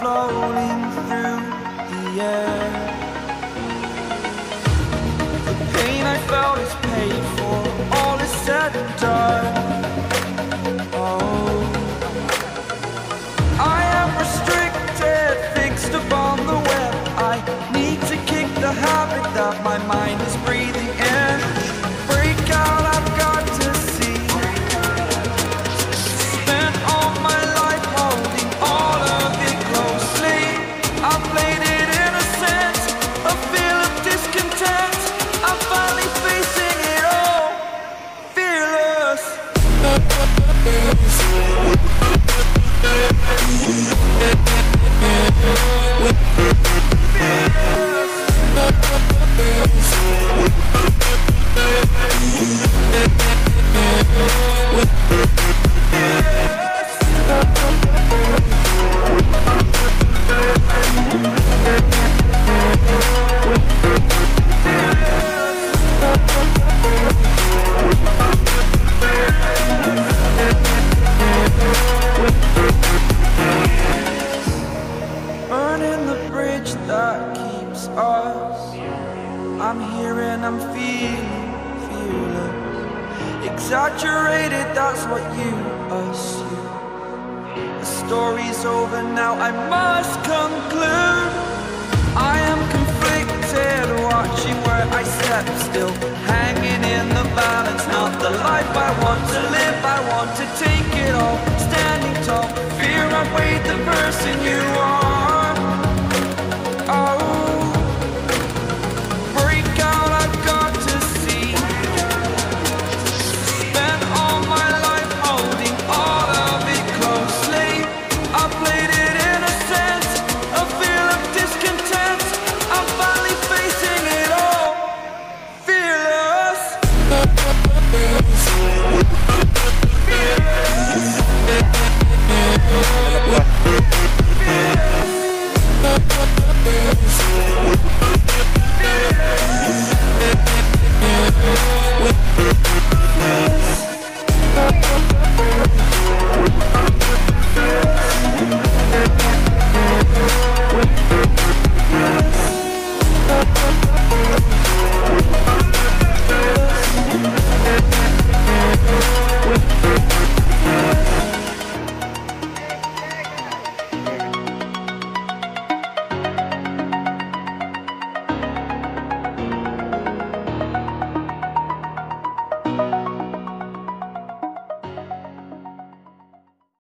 floating through the air. The pain I felt is paid for, all is said and done. Oh, I am restricted, fixed upon the web. I need to kick the habit that my mind is breathing in. Break out, I've got to see. Spent all my life holding all of it closely. I played it innocent, a feel of discontent. I'm finally facing it all, fearless. Burning the bridge that keeps us. I'm here and I'm feeling fearless. Exaggerated, that's what you assume. The story's over now, I must conclude. I am conflicted, watching where I step still, hanging in the balance. Not the life I want to live, I want to take it all. Standing tall, fear I weighed the person you are.